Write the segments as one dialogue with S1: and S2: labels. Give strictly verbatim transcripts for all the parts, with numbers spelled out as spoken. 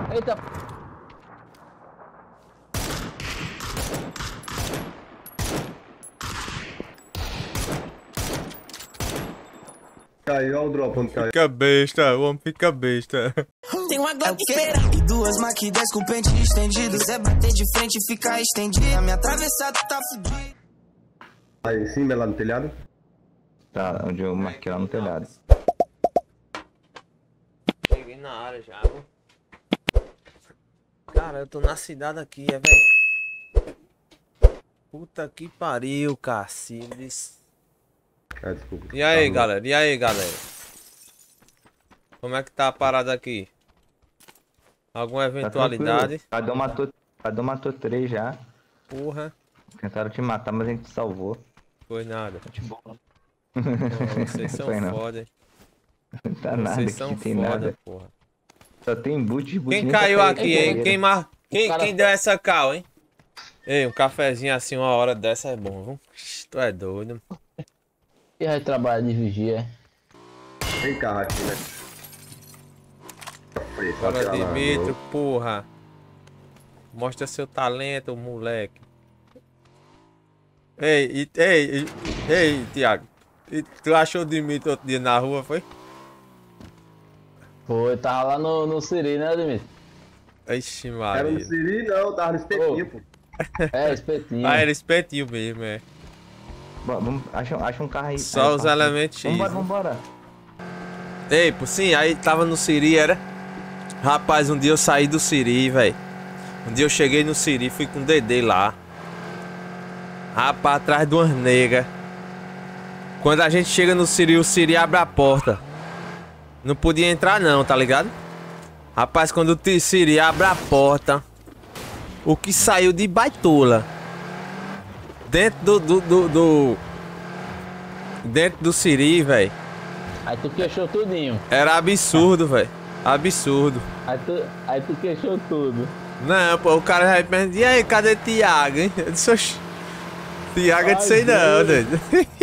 S1: Eita.
S2: Caiu, olha o drop onde caiu.
S3: Fica besta, o homem fica besta.
S4: Tem uma Glock e duas Mac dez com pente estendido. Zé bater de frente e ficar estendido. A minha atravessada tá fudida.
S2: Aí em cima, lá no telhado.
S5: Tá, onde eu marquei lá no telhado.
S6: Cheguei na área já, viu? Cara, eu tô na cidade aqui, é, velho. Puta que pariu, Cacides.
S2: Ah, desculpa.
S6: E aí,
S2: Tá,
S6: galera? E aí, galera? Como é que tá a parada aqui? Alguma
S5: Tá
S6: eventualidade?
S5: tranquilo. Cada um matou, cada um matou três já.
S6: Porra,
S5: Tentaram te matar, mas a gente salvou.
S6: foi nada.
S5: Tá bom.
S6: Porra, vocês são
S5: Foi não.
S6: foda, hein?
S5: Não tá nada
S6: Vocês
S5: aqui,
S6: são
S5: tem
S6: foda,
S5: nada.
S6: porra.
S5: Só tem boot, boot.
S6: Quem
S5: nem
S6: caiu
S5: pra
S6: aqui,
S5: cair
S6: hein?
S5: primeiro.
S6: Quem, mar... quem,
S1: cara-
S6: quem deu essa cal, hein? Ei, um cafezinho assim, uma hora dessa é bom, viu? Tu é doido.
S1: E aí trabalha de vigia.
S2: Tem carro aqui, né? Preto,
S6: Bora,
S2: tirar lá,
S6: Dimitro, porra. Mostra seu talento, moleque. Ei, e, ei, e, ei, Thiago. E tu achou o Dimitro outro dia na rua, foi?
S1: Foi, tava lá no, no Siri, né, Dimitri?
S6: Ixi,
S2: Era no
S6: Maria.
S2: Siri, não, tava no espetinho, pô.
S1: É, espetinho.
S6: Ah, era espetinho mesmo, é.
S5: Bom, vamos, acha, acha um carro aí.
S6: Só
S5: aí,
S6: os
S5: passa.
S6: elementos X.
S5: Vambora,
S6: né?
S5: vambora.
S6: Ei, pô, sim, aí tava no Siri, era? Rapaz, um dia eu saí do Siri, velho. Um dia eu cheguei no Siri, fui com o Dedê lá. Rapaz, atrás de umas negas. Quando a gente chega no Siri, o Siri abre a porta. Não podia entrar não, tá ligado? Rapaz, quando o Siri abre a porta, o que saiu de baitola dentro do... do, do, do... Dentro do Siri, velho.
S1: Aí tu queixou tudinho.
S6: Era absurdo, velho. Absurdo.
S1: Aí tu, aí tu queixou tudo.
S6: Não, pô, o cara já pergunta, e aí, cadê Thiago, hein? Eu disse, oxi, Thiago eu não sei não, doido.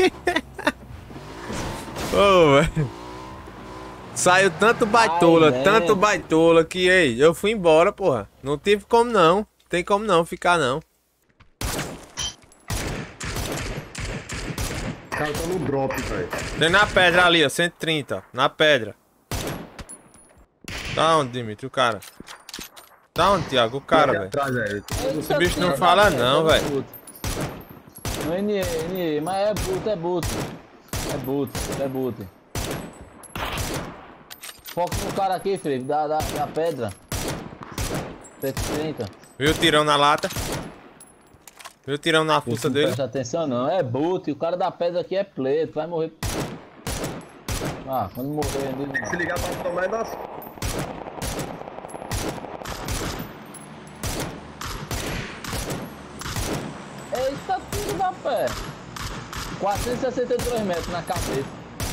S6: Ô, velho. Saiu tanto baitola,
S1: Ai,
S6: tanto
S1: velho.
S6: baitola que, ei, eu fui embora, porra. Não tive como não. Tem como não ficar não.
S2: O cara tá no drop, velho.
S6: Tem na pedra ali, ó, cento e trinta, ó, na pedra. Tá onde, Dimitri, o cara? Tá onde, Thiago, o cara,
S2: Aqui
S6: velho?
S2: atrás, velho.
S6: Esse bicho não fala não, velho.
S1: Não é N E, N E, mas é boot, é boot. É boot, é boot. Foca no cara aqui, Felipe, da, da, da pedra. cento e trinta.
S6: Viu o tirão na lata? Viu o tirão na fuça
S1: Não
S6: dele?
S1: presta atenção não, é boot. O cara da pedra aqui é pleito, vai morrer. Ah, quando morrer ali.
S2: Tem que se ligar pra tomar nosso.
S1: Eita, filho da pé. quatrocentos e sessenta e três metros na cabeça.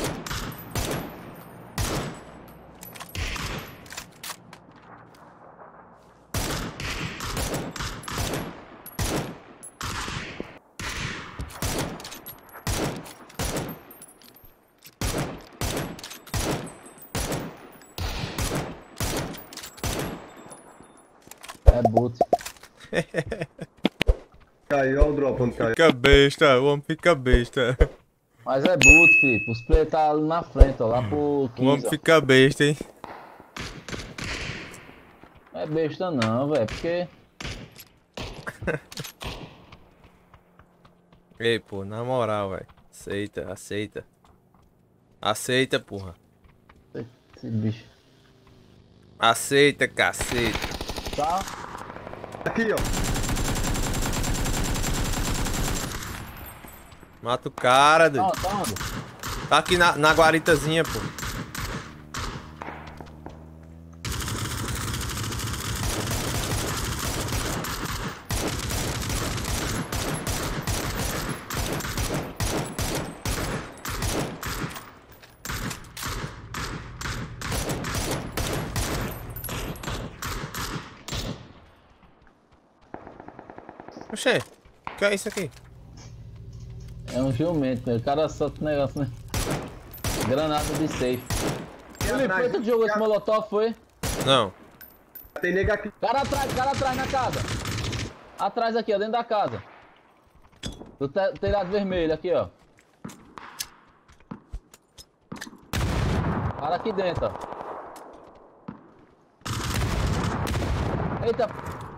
S1: É boot.
S2: Caiu, olha o drop onde caiu.
S6: Fica besta, o homem fica besta.
S1: Mas é boot, Felipe. Os players tá ali na frente, ó, lá pro
S6: O
S1: quinze,
S6: homem
S1: ó.
S6: fica besta, hein?
S1: Não é besta não, velho, porque...
S6: Ei, pô, na moral, velho. Aceita, aceita. Aceita, porra.
S1: Esse bicho.
S6: Aceita, cacete.
S1: Tá?
S2: Aqui, ó.
S6: Mata o cara,
S1: Tá,
S6: doido.
S1: tá onde?
S6: Tá aqui na, na guaritazinha, pô. Oxê, o que é isso aqui?
S1: É um jumento, meu. O cara solta o negócio, né? Granada de safe. Felipe, foi tu que jogou esse molotov, foi?
S6: Não.
S2: Tem nega aqui.
S1: Cara atrás, cara atrás na casa. Atrás aqui, ó, dentro da casa. Do te telhado vermelho, aqui, ó. Cara aqui dentro, ó. Eita.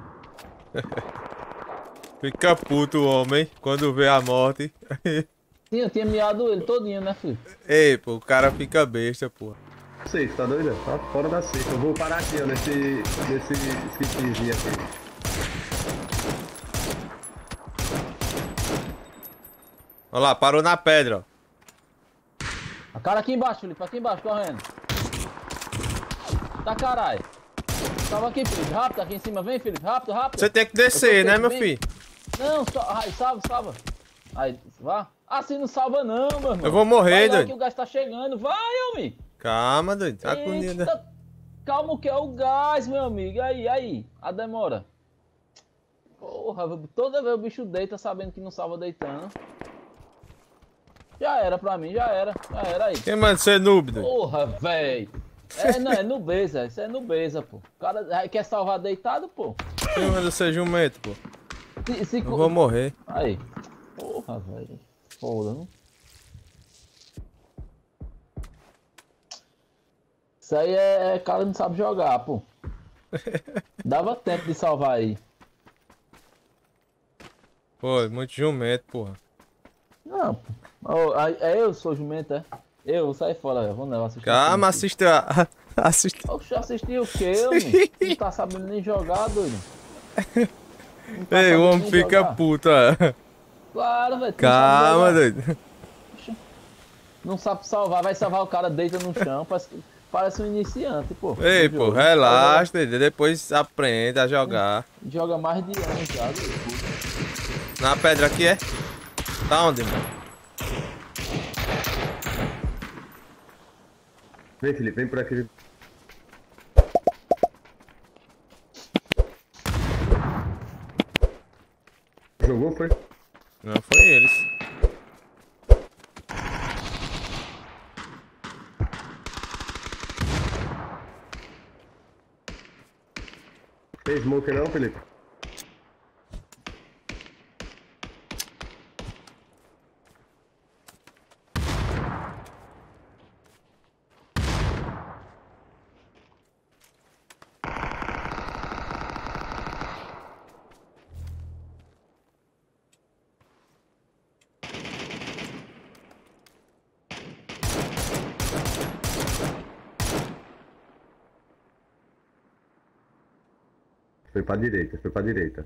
S3: Fica puto o homem quando vê a morte.
S1: Sim, eu tinha miado ele todinho, né, filho?
S3: Ei, pô, o cara fica besta, pô.
S2: Safe, tá doido? Tá fora da safe. Eu vou parar aqui, ó, nesse, nesse skipzinho aqui.
S3: Olha lá, parou na pedra, ó.
S1: A cara aqui embaixo, Felipe, aqui embaixo, correndo. Tá caralho. Tava aqui, Felipe, rápido, aqui em cima. Vem, Felipe, rápido, rápido.
S3: Você tem que descer, né, meu
S1: vem.
S3: filho?
S1: Não, só... Ai, salva, salva. Aí, vá. Assim não salva não, meu irmão.
S3: Eu vou morrer,
S1: vai lá
S3: doido.
S1: que o gás tá chegando. Vai, homem.
S3: Calma, doido. Tá com
S1: Eita,
S3: medo.
S1: calma que é o gás, meu amigo. Aí, aí. A demora. Porra, toda vez o bicho deita sabendo que não salva deitando. Já era pra mim, já era. Já era aí.
S3: Quem manda ser noob, doido?
S1: Porra, véi. É, não, é nubeza, isso é nubeza, pô. O cara quer salvar deitado, pô.
S3: Quem manda ser jumento, pô?
S1: Se, se...
S3: Eu vou morrer.
S1: Aí. Porra, velho. Foda, não? Isso aí é, é cara que não sabe jogar, pô. Dava tempo de salvar aí.
S3: Pô, muito jumento, porra.
S1: Não, pô. Oh, é eu sou jumento, é? Eu vou sair fora, velho. Vamos lá, assistir.
S3: Calma, assista. Assista.
S1: Oxe, assistir o quê, homem? Não tá sabendo nem jogar, doido. Tá
S3: Ei, o homem
S1: nem
S3: fica
S1: jogar.
S3: puto, ó.
S1: Claro, velho.
S3: Calma, doido.
S1: Não sabe salvar, vai salvar o cara, deita no chão, parece, parece um iniciante, pô.
S3: Ei,
S1: no
S3: pô,
S1: jogo.
S3: relaxa, doido. Depois aprende a jogar.
S1: Joga mais de anos já, doido.
S3: Na pedra aqui, é? Tá onde, mano?
S2: Vem, Felipe, vem por aqui. Jogou, foi?
S3: Não, foi eles.
S2: Tem smoke não, Felipe? Foi pra direita, foi pra direita.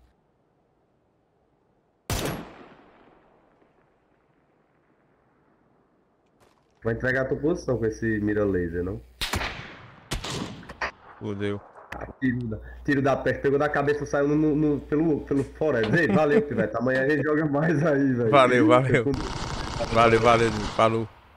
S2: Vai entregar a tua posição com esse mira laser, não?
S3: Fudeu.
S2: Tiro da, tiro da peste, pegou da cabeça, saiu no, no, no- pelo, pelo Forest. Ei, valeu, Pivete. Amanhã a gente joga mais aí, velho.
S3: Valeu, valeu. Valeu, valeu. Falou.